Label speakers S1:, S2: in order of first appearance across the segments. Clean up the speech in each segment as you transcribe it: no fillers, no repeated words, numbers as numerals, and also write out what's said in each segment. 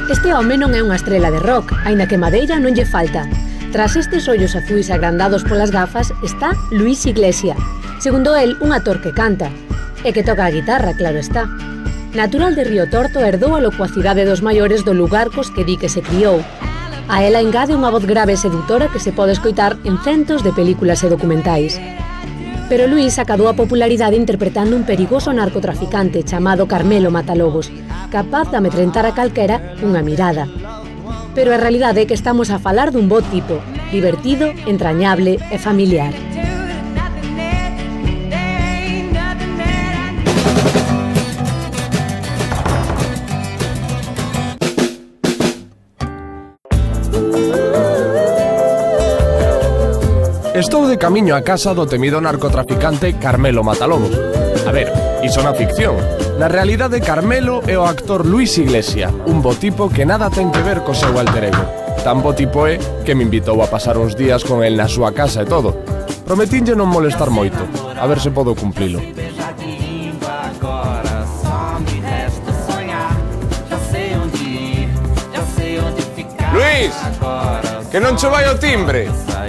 S1: Este home non é unha estrela de rock, aínda que madeira non lle falta. Tras estes ollos azuis agrandados polas gafas está Luís Iglesias. Segundo el, un actor que canta. E que toca a guitarra, claro está. Natural de Río Torto, herdou a locuacidade dos maiores do lugar cos que di que se criou. A ela engade unha voz grave e seductora que se pode escoitar en centos de películas e documentais. Pero Luís acadou a popularidade interpretando un perigoso narcotraficante chamado Carmelo Matalobos, capaz de amedrentar a calquera cunha mirada. Pero a realidade é que estamos a falar dun bo tipo, divertido, entrañable e familiar.
S2: Estou de camiño a casa do temido narcotraficante Carmelo Matalobos. A ver, iso na ficción. Na realidade, Carmelo é o actor Luís Iglesias, un bo tipo que nada ten que ver co seu alter ego. Tan bo tipo é que me invitou a pasar uns días con el na súa casa e todo. Prometinlle non molestar moito, a ver se podo cumplilo. Luís, que non che vai o timbre.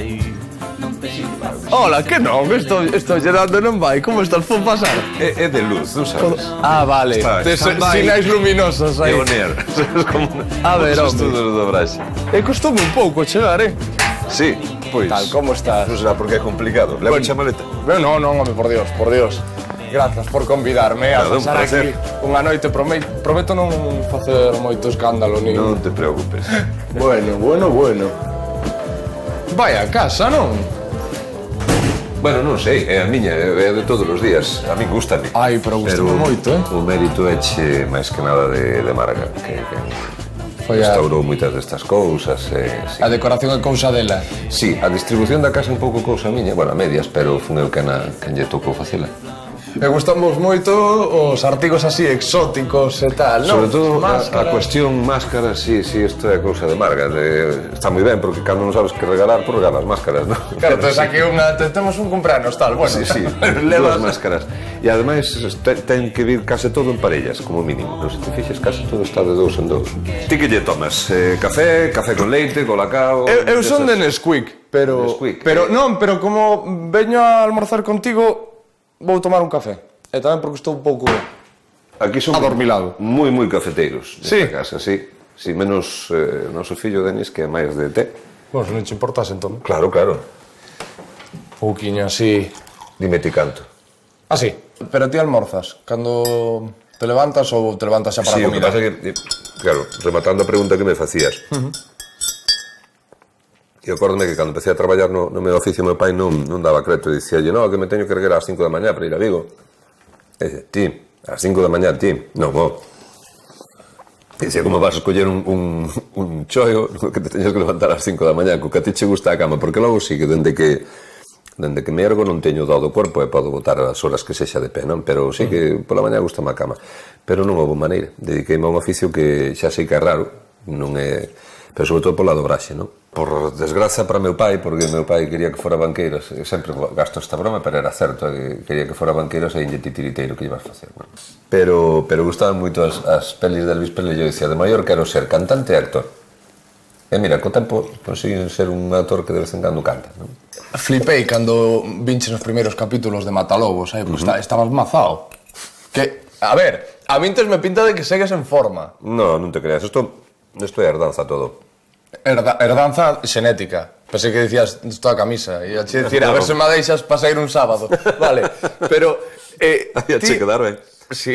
S2: Hola, que non? Estou llenando non vai. Como estás? Pon pasar.
S3: É de luz, non sabes?
S2: Ah, vale. Tes sinais luminosos aí.
S3: É o NER.
S2: A ver,
S3: hombre. Estudos do Braxe.
S2: Costoume un pouco chegar,
S3: Sí, pois.
S2: Tal, como estás?
S3: Non será porque é complicado. Leva a maleta.
S2: Non, home, por Dios, por Dios. Grazas por convidarme a pasar aquí unha noite. Prometo non facer moito escándalo, ni...
S3: Non te preocupes.
S2: Bueno. Vai a casa, non?
S3: Bueno, non sei, é a miña, é de todos os días. A min gustame.
S2: Ai, pero gustame moito,
S3: O mérito éche máis que nada de Málaga, que restaurou moitas destas cousas.
S2: A decoración é cousa dela?
S3: Sí, a distribución da casa é un pouco cousa miña, bueno, a medias, pero fun eu quen lle tocou facela.
S2: Me gustamos moito os artigos así exóticos e tal, non?
S3: Sobre todo a cuestión máscaras, sí, isto é cousa de Marga. Está moi ben, porque cando non sabes que regalar, pues regalas máscaras, non?
S2: Claro, entón aquí temos un cumpleaños, tal, bueno.
S3: Sí, dúas máscaras. E ademais ten que vir case todo en parellas, como mínimo. Non se te fixes, case todo está de dous en dous. Ti que lle tomas? Café con leite, colacao...
S2: Eu son de Nesquik, pero como veño a almorzar contigo... Vou tomar un café. E tamén porque estou un pouco
S3: aquí son
S2: adormilado.
S3: Moi cafeteiros
S2: nesta
S3: casa, sí. Si menos noso fillo Denis, que é máis de té.
S2: Bueno, se non te importas, entón.
S3: Claro.
S2: Pouquiño así.
S3: Dime ti canto.
S2: Ah, sí. Pero ti almorzas cando te levantas ou te levantas xa para a comida?
S3: Sí, o que pasa é que, claro, rematando a pregunta que me facías, e acórdome que cando empecé a traballar no meu oficio, meu pai non daba creto e dicíalle, no, que me teño que erguer ás 5 da mañá para ir a Vigo. E dice, ti, ás 5 da mañá, ti, non, vou. E dicía, como vas a escoller un choio que te teñas que levantar ás 5 da mañá, co que a ti che gusta a cama, porque logo sí que dende que me ergo non teño dado o corpo e podo botar as horas que sexa de pé, non? Pero sí que pola mañá gusta a cama. Pero non houve maneira. Dediqueime a un oficio que xa sei que é raro, non é... Pero sobre todo pola dobraxe, non? Por desgraza para meu pai, porque meu pai quería que fora banqueiras, sempre gasto esta broma, pero era certo, quería que fora banqueiras e inlle titiriteiro que ibas facer, bueno. Pero gustaban moito as pelis de Elvis Presley, eu dicía, de maior quero ser cantante e actor. E mira, co tempo consegui ser un actor que de vez en cando canta, non? Flipei cando vinches os primeiros capítulos de Matalobos, estabas mazao. Que, a ver, a min tes me pinta de que segues en forma. Non te creas, isto é herdanza todo. Herdanza xenética. Pensei que dicías toda a camisa. E a che dicir, a ver se me deixas para sair un sábado. Vale, pero... Aí a che quedar ben. Sí.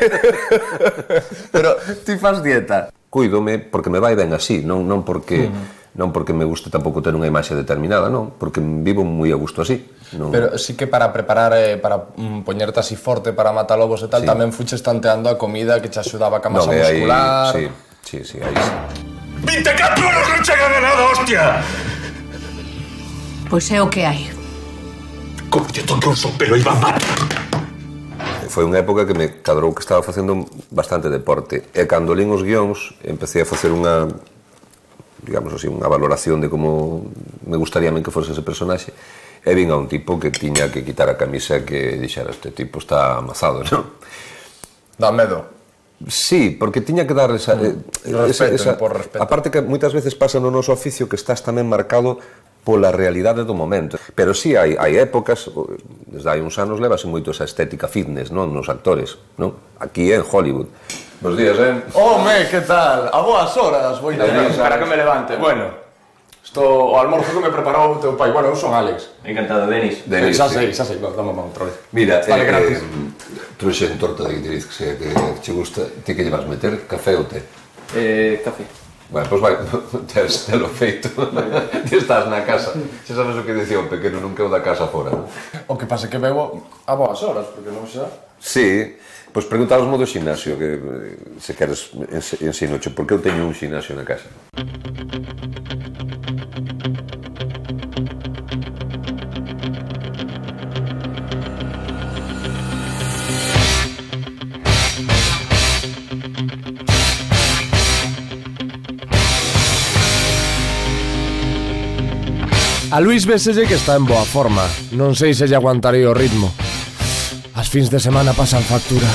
S3: Pero ti fas dieta. Cuídome porque me vai ben así, non porque me guste tampouco ter unha imaxe determinada, non? Porque vivo moi a gusto así. Pero sí que para preparar, para poñerte así forte para Matalobos e tal, tamén fuches tanteando a comida que che axudaba a masa muscular. Sí, aí sí.
S4: 24 horas non chegan a nada, hostia!
S5: Pois é o que hai.
S4: Como lle toque o sopelo, Iván Mata.
S3: Foi unha época que me cadrou que estaba facendo bastante deporte. E cando lín os guións, empecé a facer unha, digamos así, unha valoración de como me gustaría a mí que fose ese personaxe. E vin a un tipo que tiña que quitar a camisa que dixera, este tipo está amazado, non? Dá medo. Sí, porque tiña que dar esa...
S2: por respeto.
S3: Aparte que moitas veces pasa no noso oficio que estás tamén marcado pola realidade do momento. Pero sí, hai épocas, desde hai uns anos levase moito esa estética fitness, non? Nos actores, non? Aquí en Hollywood. Bos días,
S2: Home, que tal? A boas horas, vou a para que me levante. Bueno, o almorzo que me preparou o teu pai. Bueno, eu son Alex.
S5: Encantado, Denis.
S2: Xa sei, dame a mão outra vez.
S3: Mira,
S2: vale, gratis.
S3: Trouxen torta de guitiriz que che gusta. Ti que lle vas meter? Café ou té?
S5: Café.
S3: Bueno, pois vai, telo feito. Ti estás na casa. Xa sabes o que dicía o pequeno, non queu da casa fora.
S2: O que pasa é que bebo a boas horas, porque non xa...
S3: Sí, pois preguntamos do xinasio, que se queres ensinoche, porque eu teño un xinasio na casa.
S2: A Luis véselle que está en boa forma. Non sei se lle aguantarei o ritmo. As fins de semana pasan factura.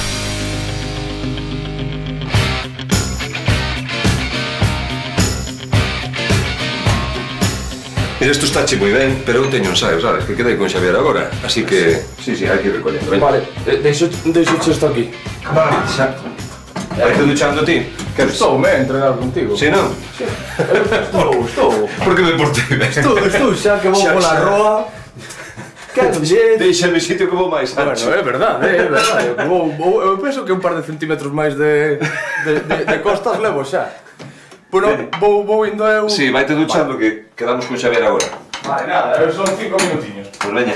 S3: Mira, isto está moi ben, pero eu teño ensaio, sabes? Que quedei con Xavier agora. Así que... Sí, hai que ir recollendo.
S2: Vale, deixo isto aquí.
S3: Vale, xa. Vai te duchando ti?
S2: Estou a entrenar contigo.
S3: Si, non?
S2: Estou.
S3: Por que me portei ben?
S2: Estou xa que vou pola roa.
S3: Deixame sitio que vou máis ancho.
S2: Bueno, é verdade. Eu penso que un par de centímetros máis de costas levo xa. Bueno, vou indo eu...
S3: Si, vaite duchando que quedamos con Xavier agora.
S2: Vale, nada, son 5 minutiños.
S3: Pois veña.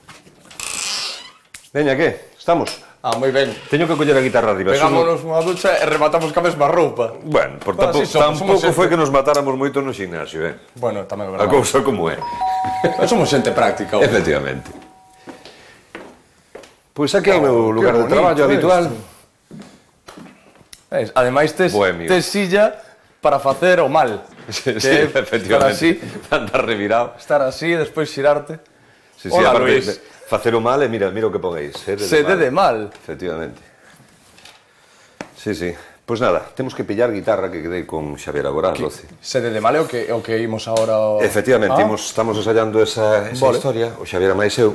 S3: Veña, que? Estamos?
S2: Ah, moi ben.
S3: Teño que coller a guitarra arriba.
S2: Pegámonos unha ducha e rematamos ca mesma roupa.
S3: Bueno, por tampouco foi que nos matáramos moito no xinasio,
S2: Bueno, tamén é verdade.
S3: A cousa como é.
S2: Somos xente práctica.
S3: Efectivamente. Pois aquí é o meu lugar de traballo habitual.
S2: Ademais, tes silla para facer o mal.
S3: Sí, efectivamente. Andar revirado.
S2: Estar así, despois xirarte.
S3: Sí, aparte... Facer o mal e mira o que pongueis.
S2: Sede de mal.
S3: Efectivamente. Sí. Pois nada, temos que pillar guitarra que quedei con Xavier agora, 12.
S2: Sede de mal é o que imos agora...
S3: Efectivamente, estamos ensayando esa historia, o Xavier máis eu.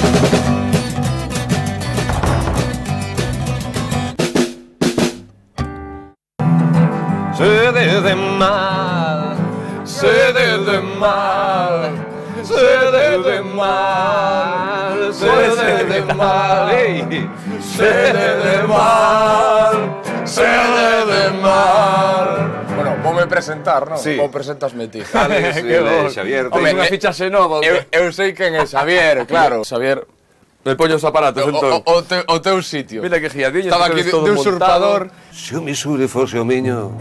S3: Sede de mal, sede de mal, sede de mal, sede de mal, sede de mal, sede de mal.
S2: Bueno, voume presentar, non?
S3: Sí.
S2: Vou presentasme ti.
S3: Alex, Xavier.
S2: Home, unha fichaxe nova. Eu sei quen é Xavier, claro.
S6: Xavier, me poño os aparatos, entón.
S2: O teu sitio.
S6: Mira que giadiño.
S2: Estaba aquí de usurpador.
S3: Se o Missouri fose o miño,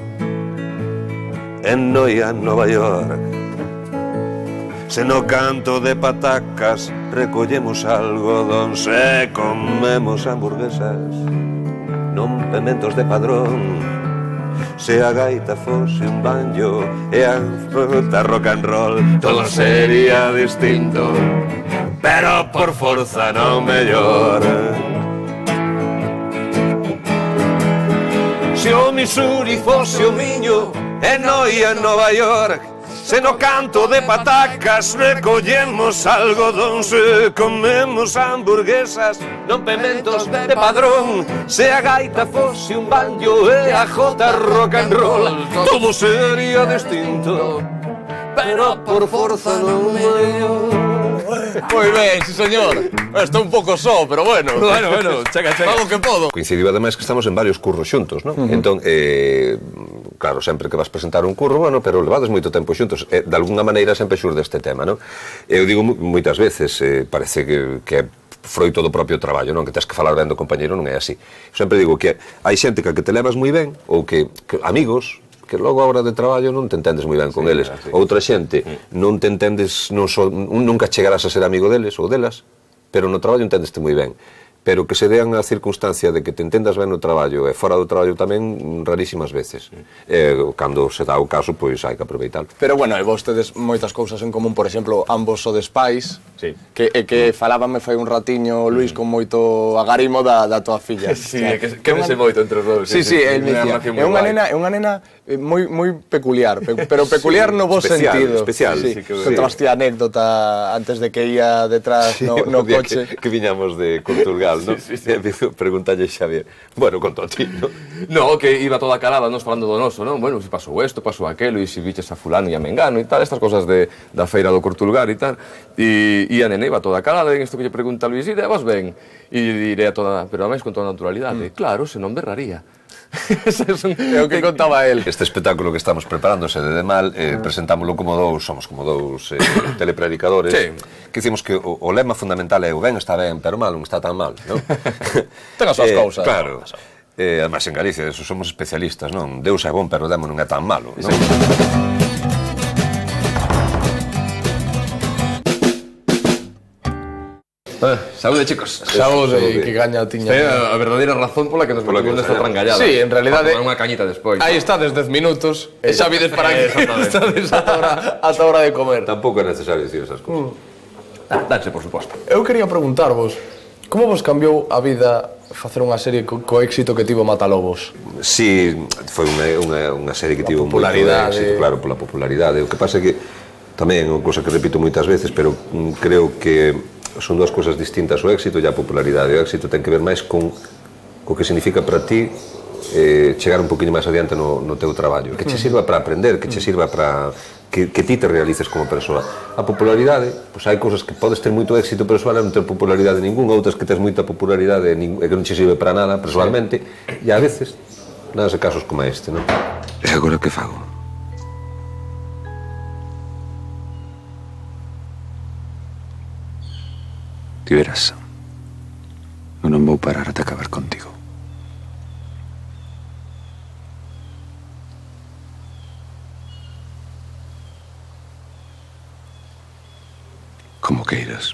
S3: en noia Nova York, se no canto de patacas recollemos algodóns e comemos hamburguesas, non pementos de padrón, se a gaita fose un banjo e a fruta rock and roll, todo sería distinto, pero por forza non mellor. Se o Missouri fose o miño e noia en Nova York, se no canto de patacas recollemos algodóns e comemos hamburguesas, non pementos de padrón, se a gaita fose un banjo e a jota rock and roll, todo sería distinto, pero por forza non mellor.
S2: Moi ben, sí señor. Estou un pouco só, pero bueno.
S6: Bueno, chega.
S2: Fago que podo.
S3: Coincidiu ademais que estamos en varios curros xuntos, non? Entón, claro, sempre que vas presentar un curro, bueno, pero levades moito tempo xuntos, de alguna maneira sempre xurde este tema, non? Eu digo moitas veces, parece que é froito do propio traballo, non? Que tens que falar ben do compañeiro, non é así. Eu sempre digo que hai xente que te levas moi ben, ou que amigos, que logo a hora de traballo non te entendes moi ben con eles. Outra xente non te entendes, nunca chegarás a ser amigo deles ou delas, pero no traballo entendeste moi ben. pero que se dean a circunstancia de que te entendas ben no traballo e fora do traballo tamén rarísimas veces. Cando se dá o caso, pois hai que aproveitar.
S2: Pero bueno, e vos tedes moitas cousas en común, por exemplo, ambos sodes pais, que falábame fai un ratiño, Luís, con moito agarimo da tua filla.
S6: Sí, que non sei moito entre os dous.
S2: Sí, el me dicía, é unha nena moi peculiar, pero peculiar no vos sentido.
S3: Especial.
S2: Contaste a anécdota antes de que ia detrás no coche.
S3: Que viñamos de Corturgal, ¿no? Preguntalle Xavier. Bueno, conto a ti, ¿no?
S6: No, que iba toda calada, nos falando do noso, non? Bueno, se pasou isto, pasou aquelo, e se viches a fulano e a mengano e tal, estas cosas da feira do Corturgal e tal. E a nena iba toda calada, en isto que lle pregunta a Luís, e vos ben? E diré a toda, pero ademais con toda naturalidade. Claro, se non berraría. É o que contaba el.
S3: Este espectáculo que estamos preparando, Sede de Mal, presentámoslo como somos como dous telepredicadores, que dicimos que o lema fundamental é o ben está ben, pero mal non está tan mal, non?
S2: Ten as súas cousas.
S3: Claro. Además, en Galicia, eso somos especialistas, non? Deus é bon, pero o demo non é tan malo, non?
S6: Saúde, chicos.
S2: Saúde, que gaña tiña.
S6: É a verdadeira razón pola que nos metemos nesta trangallada.
S2: Sí, en realidade...
S6: Para tomar unha cañita despois.
S2: Aí estades 10 minutos, e xa vides para aquí. Estades ata a hora de comer.
S3: Tampouco é necesario dicir esas cousas.
S6: Danse, por suposto.
S2: Eu quería preguntarvos, como vos cambiou a vida facer unha serie co éxito que tivo Matalobos?
S3: Sí, foi unha serie que tivo moito éxito, claro, pola popularidade. O que pasa é que tamén é unha cousa que repito moitas veces, pero creo que son dúas cousas distintas, o éxito e a popularidade. O éxito ten que ver máis con o que significa para ti chegar un poquinho máis adiante no teu traballo, que che sirva para aprender, que che sirva para que ti te realices como persoa. A popularidade, pois hai cousas que podes ter moito éxito persoal e non ter popularidade ningún, outras que tes moita popularidade e que non che sirve para nada persoalmente, e a veces nada de casos como este, non? E agora que fago? Ti verás, eu non vou parar ata acabar contigo. Como queiras.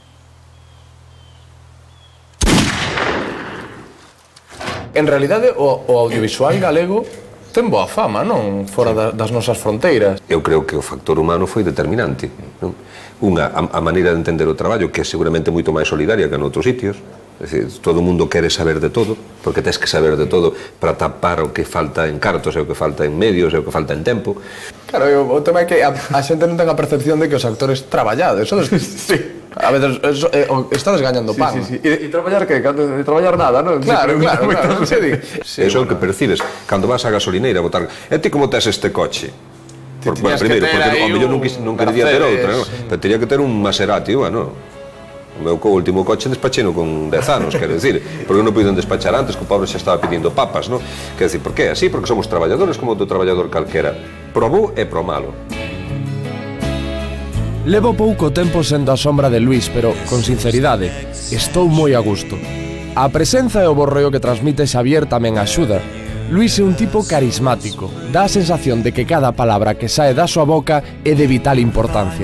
S2: En realidade, o audiovisual galego ten boa fama, non? Fora das nosas fronteiras.
S3: Eu creo que o factor humano foi determinante, non? A maneira de entender o traballo, que é seguramente moito máis solidaria que en outros sitios. É dicir, todo o mundo quere saber de todo, porque tens que saber de todo para tapar o que falta en cartos, e o que falta en medios, e o que falta en tempo.
S2: Claro, o tema é que a xente non ten a percepción de que os actores traballades. Sí. A veces estades gañando pan.
S6: Sí. E traballar que? Traballar nada, non?
S2: Claro. Non se di.
S3: Eso é o que percibes. Cando vas á gasolineira a botar... E ti como tes este coche? Bueno, primeiro, porque ao mellor non quería ter outra, non? Pero teria que ter un Maserati, bueno... O meu último coche despacheno con 10 anos, quero dicir, porque non puiden despachar antes, que o pobre xa estaba pedindo papas, non? Quero dicir, por que? Así, porque somos traballadores como outro traballador calquera. Pro bo e pro malo.
S2: Levo pouco tempo sendo a sombra de Luís, pero, con sinceridade, estou moi a gusto. A presenza e o borreo que transmite Xavier tamén axuda. Luís é un tipo carismático, dá a sensación de que cada palabra que sae da súa boca é de vital importancia.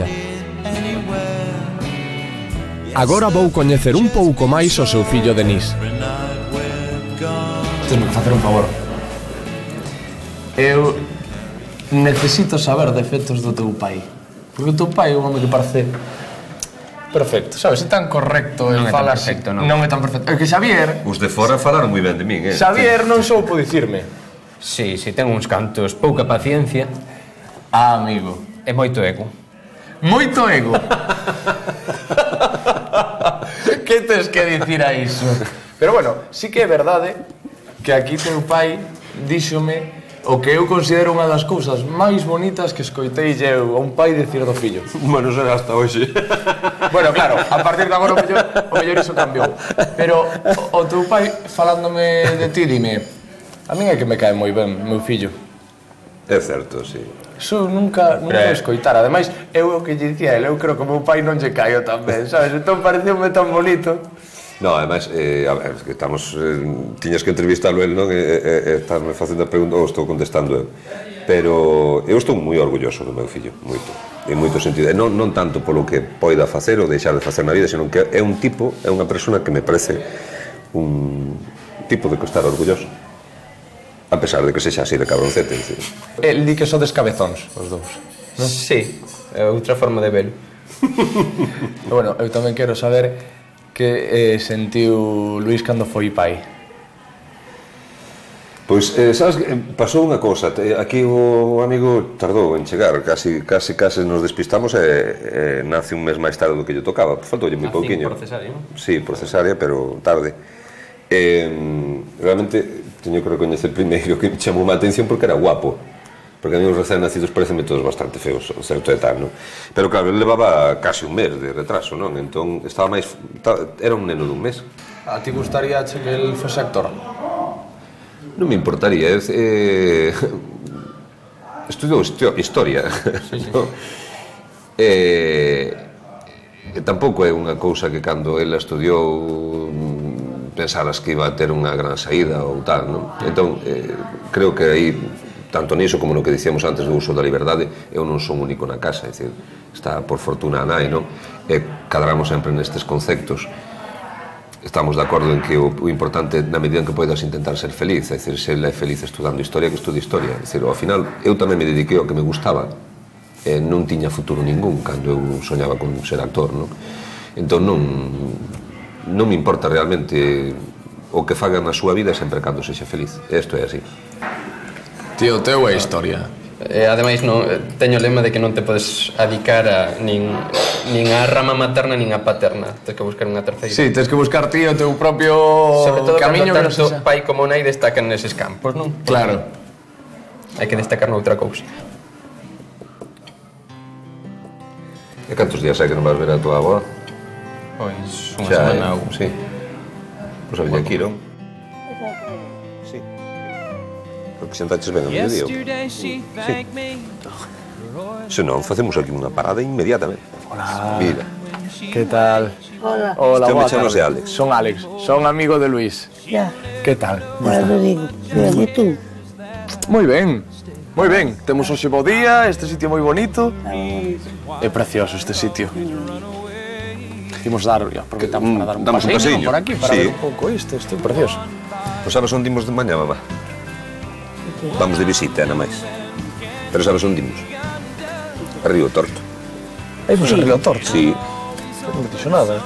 S2: Agora vou coñecer un pouco máis o seu fillo Denis. Tens-me que facer un favor. Eu necesito saber defectos do teu pai. Porque o teu pai é un home que parece perfecto, sabes? É tan correcto,
S5: non é tan perfecto, non.
S2: Non é tan perfecto. É que Xavier...
S3: Os de fora falaron moi ben de min,
S2: Xavier non soupo dicirme.
S5: Si, ten uns cantos, pouca paciencia.
S2: Amigo.
S5: E moito ego.
S2: Moito ego. Que tes que dicir a iso? Pero bueno, sí que é verdade que aquí teu pai díxome o que eu considero unha das cousas máis bonitas que escoitei eu a un pai dicir do fillo.
S3: Bueno, será hasta hoxe.
S2: Bueno, claro, a partir de agora o mellor iso cambiou. Pero o teu pai falándome de ti, dime, a min é que me cae moi ben, meu fillo.
S3: É certo, sí.
S2: Iso nunca vou escoitar. Ademais, eu o que lle dicía a ele, eu creo que o meu pai non lle caio tan ben, sabes? Entón pareceume tan bonito.
S3: No, ademais, a ver, que estamos... tiñas que entrevistalo el, non? E estarme facendo a pregunta, ou estou contestando eu. Pero eu estou moi orgulloso do meu fillo, moito. en moito sentido. E non tanto polo que poida facer ou deixar de facer na vida, senón que é un tipo, é unha persona que me parece un tipo de que estar orgulloso. A pesar de que sexa así de cabroncete.
S2: El di que sodes cabezóns, os dous.
S5: Sí, é outra forma de velo.
S2: Bueno, eu tamén quero saber que sentiu Luís cando foi pai.
S3: Pois, sabes, pasou unha cousa. Aquí o amigo tardou en chegar, casi nos despistamos e nace un mes máis tarde do que lle tocaba. Faltoulle moi pouquiño.
S5: Por cesárea, non?
S3: Sí, por cesárea, pero tarde. Realmente, teño que recoñecer primeiro que me chamou má atención porque era guapo. Porque a mí os recén nacidos parecen todos bastante feos, certo e tal, non? Pero claro, ele levaba casi un mes de retraso, non? Entón, estaba máis... Era un neno dun mes.
S2: A ti gustaría que el fose actor?
S3: Non me importaría, estudiou historia, non? E tampouco é unha cousa que cando ele estudiou pensaras que iba a ter unha gran saída ou tal, non? Entón, creo que aí, tanto niso como no que dicíamos antes do uso da liberdade, eu non son único na casa, é dicir, está por fortuna a nai, non? E cadramos sempre nestes conceptos. Estamos de acordo en que o importante, na medida en que poidas intentar ser feliz, é dicir, se ele é feliz estudando historia, que estude historia. É dicir, ao final, eu tamén me dediquei ao que me gustaba, e non tiña futuro ningún cando eu soñaba con ser actor, non? Entón, non me importa realmente o que faga na súa vida sempre cando sexa feliz. Isto é así.
S2: Tío, teu é historia.
S5: Ademais, teño o lema de que non te podes adicar a nin a rama materna nin a paterna. Tens que buscar unha terceira.
S2: Sí, tens que buscar ti o teu propio camiño.
S5: Sobre todo cando tanto pai como nai destacan neses campos, non?
S2: Claro.
S5: Hai que destacar noutra cousa.
S3: E cantos días hai que non vas ver a tua avó?
S5: Pois, unha semana ou...
S3: Sí. Pois a viña aquí, non? Sí. Porque xantaches ben a mediodía. Sí. Se non, facemos aquí unha parada inmediatamente.
S2: Hola.
S3: Mira.
S2: Que tal?
S7: Hola.
S2: Hola,
S3: Este home
S2: boa
S3: chamase
S2: tarde.
S3: Alex.
S2: Son Alex, son amigo de Luís.
S7: Ya.
S2: Que tal?
S7: Bueno, digo, ¿y tú?
S2: Moi ben, moi ben. Temos hoxe bo día, este sitio moi bonito. É precioso este sitio. Imos aproveitamos para dar un
S3: Damos un
S2: paseo
S3: paseiño.
S2: por aquí para
S3: Sí.
S2: ver un pouco isto é precioso.
S3: Pois sabes onde imos de mañá, mamá? Vamos de visita, nada máis. Pero sabes onde imos? A Río Torto.
S2: Aí vos a Río Torto?
S3: Sí.
S2: Non me dixo nada.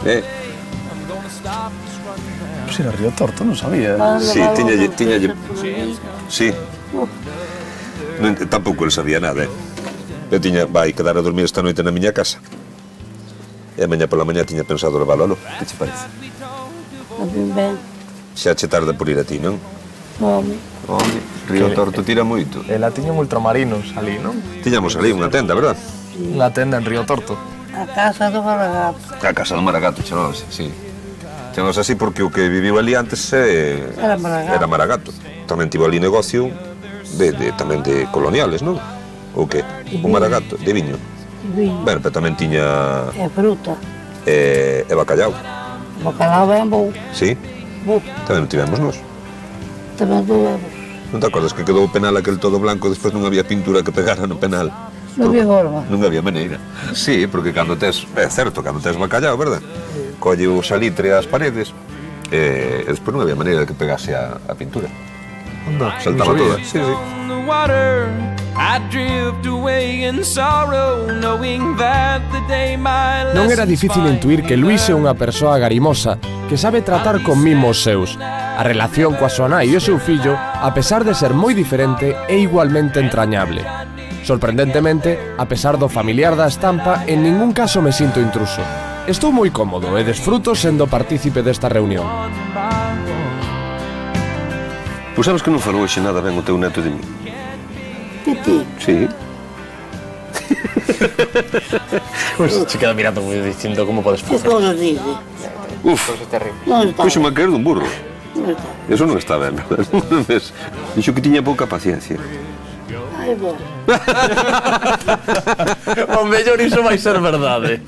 S2: Pois era Río Torto, non sabía.
S3: Sí, tiñalle... Sí. Tampouco ele sabía nada, Eu tiña, vai quedar a dormir esta noite na miña casa. E a mañá pola mañá tiña pensado leválo aló. Que che parece?
S7: Ben,
S3: Xa che tarda por ir a ti, non?
S7: home.
S3: Home, Río Torto tira moito.
S2: Ela tiña un ultramarinos ali, non?
S3: Tiñamos ali unha tenda, verdad?
S2: Unha tenda en Río Torto.
S7: A casa do Maragato.
S3: A casa do Maragato, chamamos, sí. Chamamos así porque o que viviu ali antes
S7: Era Maragato.
S3: era Maragato. Tamén tivo ali negocio tamén de coloniales, non? O que? O Maragato, de viño.
S7: Viño.
S3: Ben, pero tamén tiña
S7: E fruta.
S3: e bacallau.
S7: Bacalao ben bo.
S3: Sí,
S7: Bo.
S3: tamén o tivemos nós.
S7: Tamén tuvemos.
S3: Non te acordas que quedou o penal aquel todo blanco e despois non había pintura que pegara no penal?
S7: Non había forma.
S3: Non había maneira. Sí, porque cando tes, é certo, cando tes bacallau, verdad? Colle o salitre ás paredes e despois non había maneira de que pegase a pintura.
S2: Anda,
S3: Saltaba toda. Sí, sí.
S2: Non era difícil intuir que Luís é unha persoa garimosa que sabe tratar con mimos seus. A relación coa súa nai e o seu fillo, a pesar de ser moi diferente, é igualmente entrañable. Sorprendentemente, a pesar do familiar da estampa, en ningún caso me sinto intruso. Estou moi cómodo e desfruto sendo partícipe desta reunión.
S3: Pois sabes que non falou hoxe nada ben o teu neto de mí?
S7: De ti?
S3: Sí.
S2: Pois se queda mirando moi dicindo como podes
S7: Que cosas dice?
S3: Uf,
S7: Non está.
S3: puxo a caer dun burro.
S7: Non está.
S3: Eso non está ben, verdad? Dixo que tiña pouca paciencia.
S7: Ai, bo.
S2: O mellor iso vai ser verdade.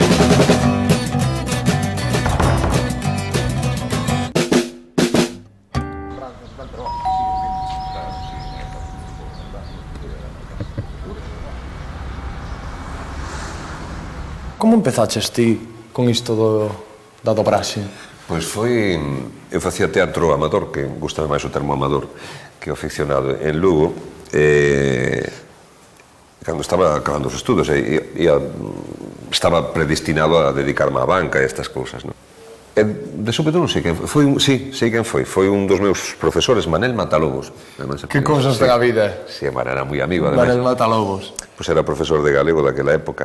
S2: Como empezaches ti con isto da dobraxe?
S3: Pois foi... Eu facía teatro amador, que gustame máis o termo amador que o aficionado en Lugo. Cando estaba acabando os estudos, estaba predestinado a dedicarme á banca e estas cousas, non? De súpeto non sei quen foi. Sei quen foi. Foi un dos meus profesores, Manel Matalobos.
S2: Que cousas ten a vida?
S3: Si, era moi amigo, ademais.
S2: Manel Matalobos.
S3: Pois era profesor de galego daquela época.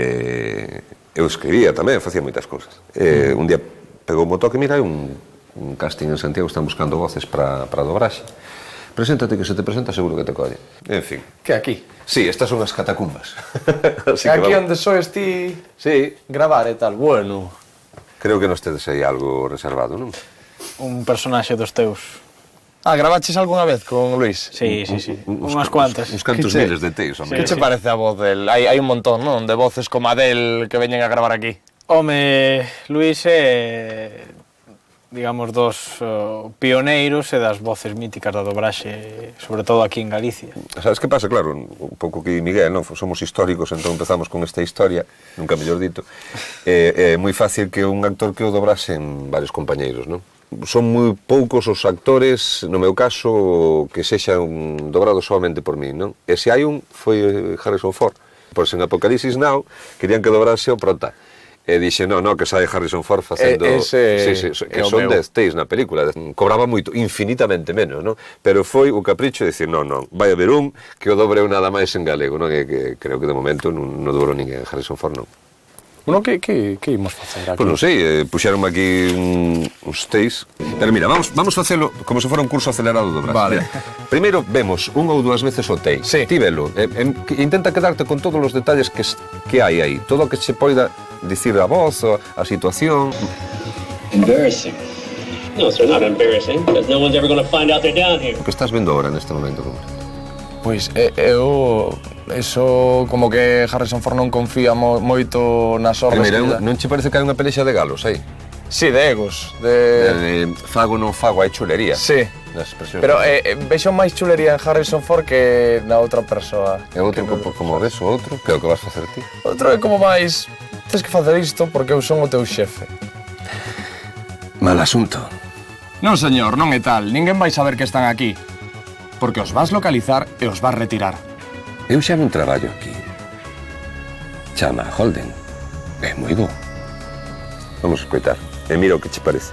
S3: Eu escribía tamén, facía moitas cousas. Un día pegou o toque, mira, hai un casting en Santiago, están buscando voces para dobraxe. Preséntate, que se te presenta seguro que te colle. En fin.
S2: Que aquí?
S3: Sí, estas son as catacumbas.
S2: Aquí onde soes ti gravar e tal. Bueno.
S3: Creo que nos tedes aí algo reservado, non?
S8: Un personaxe dos teus.
S2: Gravaches algunha vez con Luís?
S8: Sí. Unhas cuantas.
S3: Uns cantos miles de teus, hombre.
S2: Que che parece a voz del? Hai un montón, non? De voces como a del que veñen a gravar aquí.
S8: Home, Luís é, digamos, dos pioneiros e das voces míticas da dobraxe, sobre todo aquí en Galicia.
S3: Sabes que pasa? Claro, un pouco que Miguel, non? Somos históricos, entón empezamos con esta historia, nunca mellor dito. É moi fácil que un actor que o dobrasen varios compañeiros, non? Son moi poucos os actores, no meu caso, que sexan dobrados solamente por mí, non? E se hai un, foi Harrison Ford. Pois en Apocalipsis Now querían que dobrase o prota. E dixe, non, que sae Harrison Ford facendo... que son 10 teis na película. Cobraba moito, infinitamente menos, non? Pero foi o capricho de dicir, non, vai haber un que o dobre nada máis en galego, non? E que creo que de momento non dobrou ninguén Harrison Ford, non.
S2: Bueno, que imos facer aquí?
S3: Pois non sei, puxeronme aquí uns teis. Pero mira, vamos facelo como se fora un curso acelerado do Brasil. Vale. Primeiro vemos unha ou dúas veces o tei.
S2: Sí.
S3: Ti velo. Intenta quedarte con todos os detalles que hai aí. Todo o que se poida dicir a voz, a situación.
S9: Embarrassing. No, it's not embarrassing, because no one's ever going to find out they're down here.
S3: O que estás vendo agora neste momento, como?
S2: Pois eso como que Harrison Ford non confía moito nas ordes.
S3: Mira, non che parece que hai unha pelexa de galos aí?
S2: Sí, de egos.
S3: De fago non fago, hai chulería.
S2: Sí. Pero vexo máis chulería en Harrison Ford que na outra persoa.
S3: E outro como ves o outro? Que é o que vas facer ti?
S2: Outro é como máis... Tens que facer isto porque eu son o teu xefe.
S3: Mal asunto.
S2: Non, señor, non é tal. Ninguén vai saber que están aquí. Porque os vas localizar e os vas retirar.
S3: Eu xa non traballo aquí. Chama Holden. É moi bo. Vamos a escoitar. E mira o que che parece.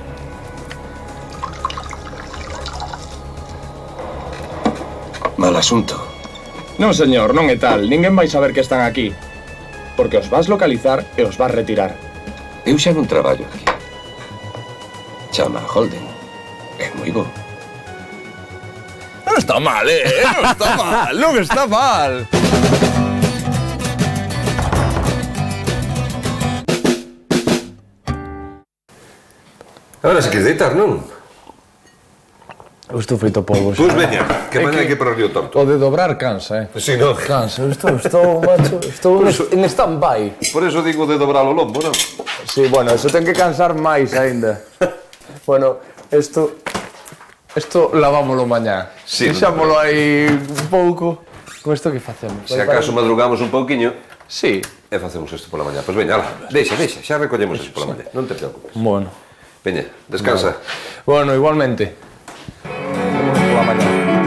S3: Mal asunto.
S2: Non, señor, non é tal. Ninguén vai saber que están aquí. Porque os vas localizar e os vas retirar.
S3: Eu xa non traballo aquí. Chama Holden. É moi bo.
S2: Non está mal, non está mal, non está mal.
S3: Agora se queres deitar, non?
S2: Eu estou feito polvo xa.
S3: Pois veña, que mañá hai que ir para o Río Torto.
S2: O de dobrar cansa,
S3: Si, non?
S2: Cansa, estou, macho, estou en stand-by.
S3: Por eso digo de dobrar o lombo, non?
S2: Sí, bueno, eso ten que cansar máis aínda. Bueno, Isto lavámoslo mañá.
S3: Sí,
S2: deixámoslo aí un pouco. Con isto que facemos?
S3: Se acaso madrugamos un pouquiño,
S2: sí,
S3: e facemos isto pola mañá. Pois veña, ala, deixa, xa recollemos isto pola mañá. Non te preocupes.
S2: Bueno.
S3: Veña, descansa.
S2: Bueno, igualmente. Vemos pola mañá.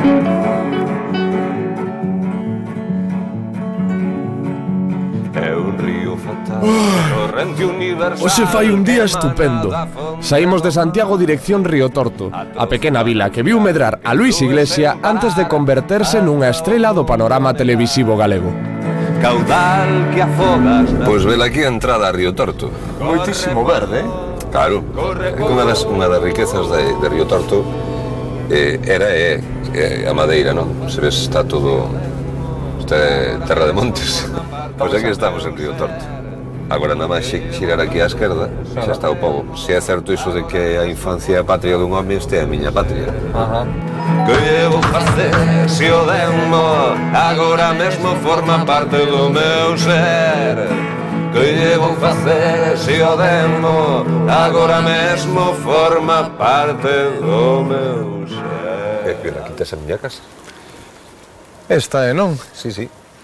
S2: Hoxe fai un día estupendo. Saímos de Santiago dirección Río Torto, a pequena vila que viu medrar a Luís Iglesia antes de converterse nunha estrela do panorama televisivo galego.
S3: Caudal que afogas. Pois vela aquí a entrada a Río Torto.
S2: Moitísimo verde,
S3: Claro, unha das riquezas de Río Torto era a madeira, non? Se ves, está todo... Isto é terra de montes. Pois aquí estamos en Río Torto. Agora nada máis xirar aquí á esquerda, xa está o pobo. Se é certo iso de que a infancia é a patria dun home, este é a miña patria. Que llevo facer se o demo, agora mesmo forma parte do meu ser. Que llevo facer se o demo, agora mesmo forma parte do meu ser. Espera, aquí tes a miña casa?
S2: Esta é, non?
S3: Sí.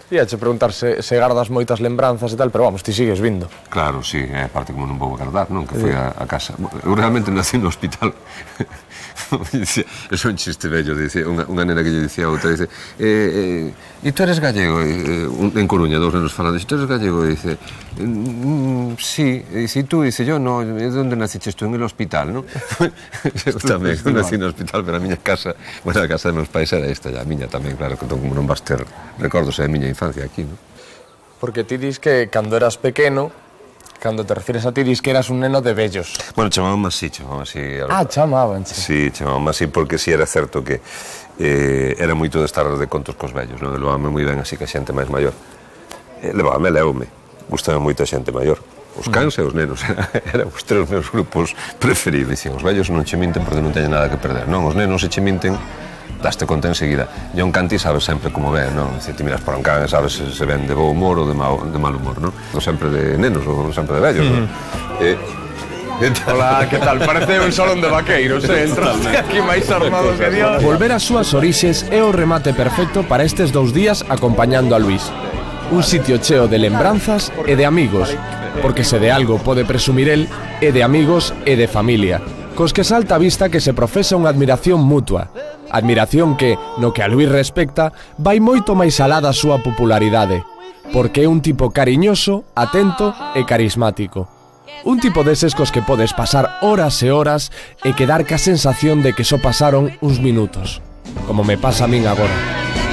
S2: Ia che preguntar se gardas moitas lembranzas e tal, pero vamos, ti sigues vindo.
S3: Claro, sí, é parte como non vou guardar, non? Que foi a casa. Eu realmente nací no hospital. Eso é un chiste bello, unha nena que lle dicía a outra, dice, e tú eres gallego? En Coruña, dous nenos falando, e tú eres gallego? E dice, sí, e dice, tú? Dice, yo no, onde naciches tú? En el hospital, non? Eu tamén, eu nací no hospital, pero a miña casa, bueno, a casa de meus pais era esta, a miña tamén, claro, que como non vas ter recordos da miña infancia aquí, non?
S2: Porque ti dis que cando eras pequeno, cando te refires a ti, dis que eras un neno de vellos.
S3: Bueno, chamaban así.
S2: Ah, chamabanche.
S3: Sí, chamaban así, porque sí era certo que era moito de estar de contos cos vellos, non? Levábame moi ben así que a xente máis maior. Levábame, leoume. Gustaba moito a xente maior. Os cans e os nenos, eran os tres meus grupos preferidos. Dicían, os vellos non che minten porque non teñen nada que perder. Non, os nenos se che minten, daste conta enseguida. E un can ti sabes sempre como ven, non? Se ti miras por un can e sabes se ven de bo humor ou de mal humor, non? Non sempre de nenos ou sempre de vellos, non?
S2: Hola, que tal? Parece un salón de vaqueiros, entraste aquí máis armado que Dios. Volver ás súas orixes é o remate perfecto para estes 2 días acompañando a Luís. Un sitio cheo de lembranzas e de amigos, porque se de algo pode presumir el, é de amigos e de familia, cos que salta a vista que se profesa unha admiración mutua. Admiración que, no que a Luís respecta, vai moito máis alá da súa popularidade, porque é un tipo cariñoso, atento e carismático. Un tipo deses cos que podes pasar horas e horas e quedar ca sensación de que só pasaron uns minutos, como me pasa a min agora.